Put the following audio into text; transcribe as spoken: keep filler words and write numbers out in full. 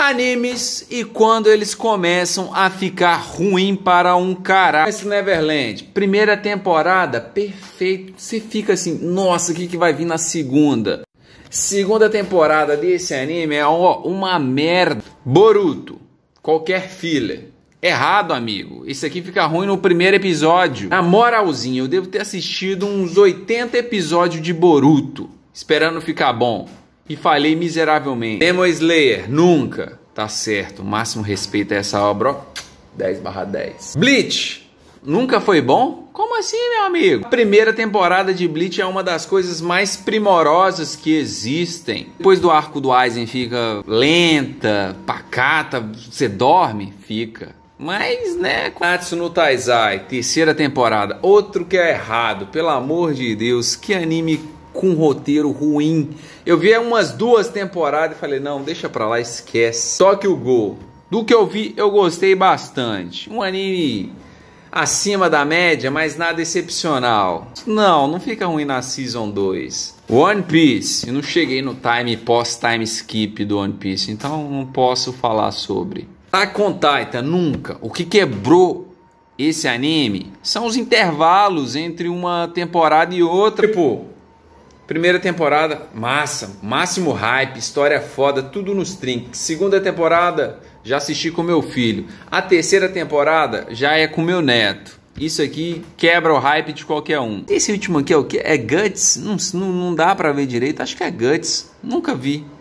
Animes e quando eles começam a ficar ruim para um caralho. Esse Neverland, primeira temporada, perfeito. Você fica assim, nossa, o que, que vai vir na segunda? Segunda temporada desse anime é ó, uma merda. Boruto, qualquer filler. Errado, amigo. Isso aqui fica ruim no primeiro episódio. Na moralzinha, eu devo ter assistido uns oitenta episódios de Boruto, esperando ficar bom. E falhei miseravelmente. Demon Slayer, nunca. Tá certo, máximo respeito a essa obra, ó. dez barra dez. Bleach, nunca foi bom? Como assim, meu amigo? A primeira temporada de Bleach é uma das coisas mais primorosas que existem. Depois do arco do Aizen fica lenta, pacata, você dorme? Fica. Mas, né, Natsu no Taizai, terceira temporada, outro que é errado, pelo amor de Deus, que anime com roteiro ruim. Eu vi umas duas temporadas e falei, não, deixa pra lá, esquece. Tokyo Ghoul, do que eu vi, eu gostei bastante. Um anime acima da média, mas nada excepcional. Não, não fica ruim na Season dois. One Piece, eu não cheguei no time pós-time skip do One Piece, então não posso falar sobre. Attack on Titan, nunca. O que quebrou esse anime são os intervalos entre uma temporada e outra. Tipo, primeira temporada, massa, máximo hype, história foda, tudo nos trinques. Segunda temporada, já assisti com meu filho. A terceira temporada já é com meu neto. Isso aqui quebra o hype de qualquer um. Esse último aqui é o que? É Guts? Não, não, não dá pra ver direito, acho que é Guts. Nunca vi.